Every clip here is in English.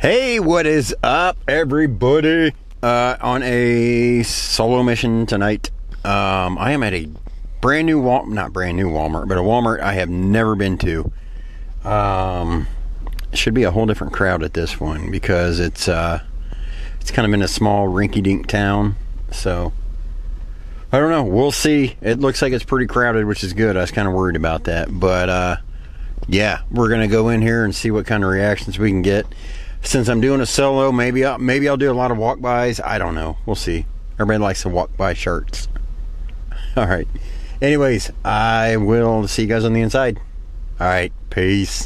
Hey, what is up, everybody? On a solo mission tonight. I am at a brand new not brand new Walmart, but a Walmart I have never been to. Should be a whole different crowd at this one because it's kind of in a small rinky-dink town. So I don't know. We'll see. It looks like it's pretty crowded, which is good. I was kind of worried about that, but yeah, we're gonna go in here and see what kind of reactions we can get. Since I'm doing a solo, maybe I'll do a lot of walk-bys. I don't know. We'll see. Everybody likes to walk-by shirts. All right. Anyways, I will see you guys on the inside. All right. Peace.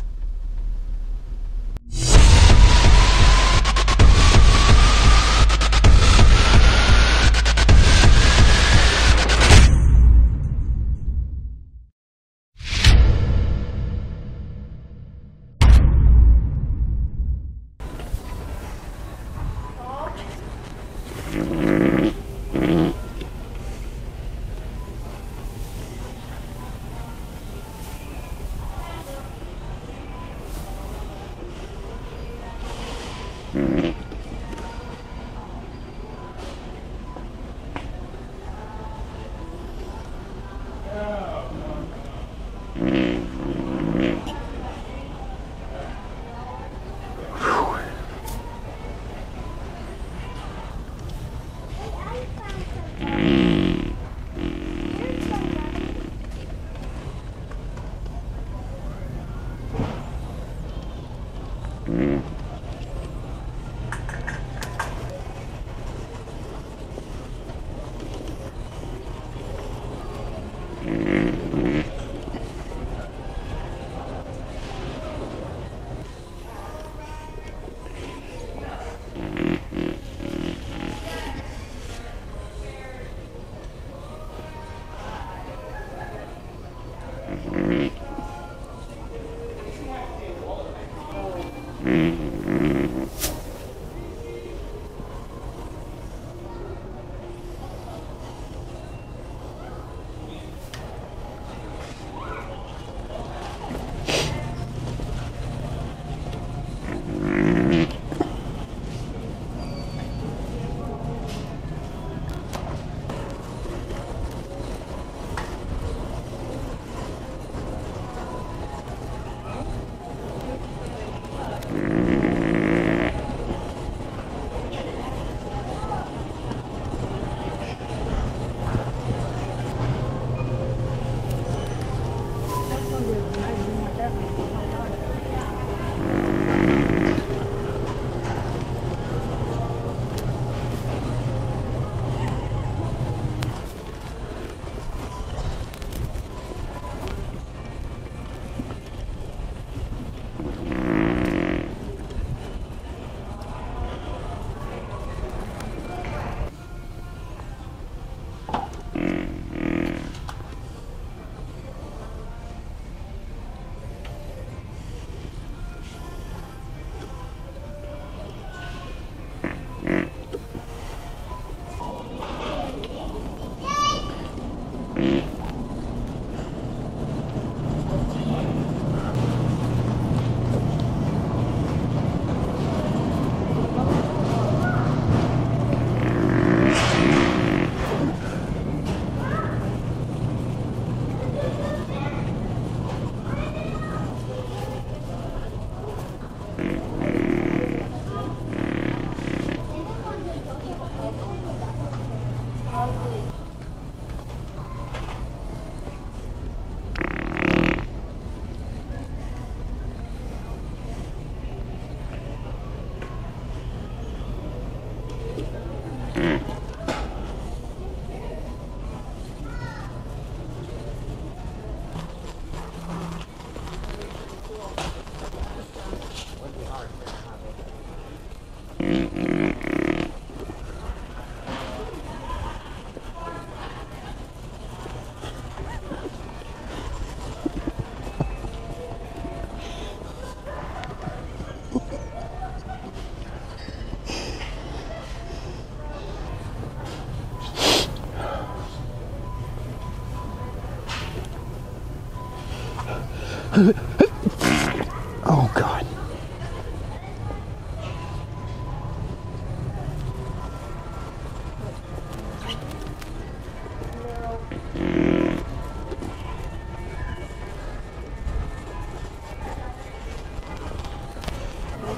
Oh, God.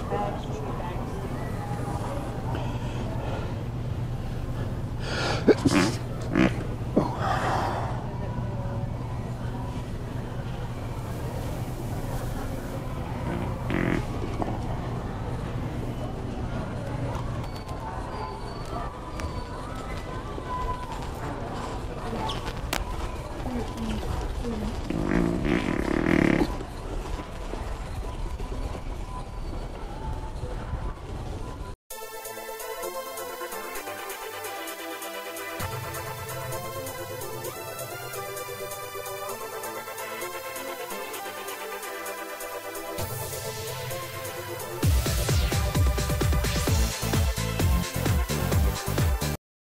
bags.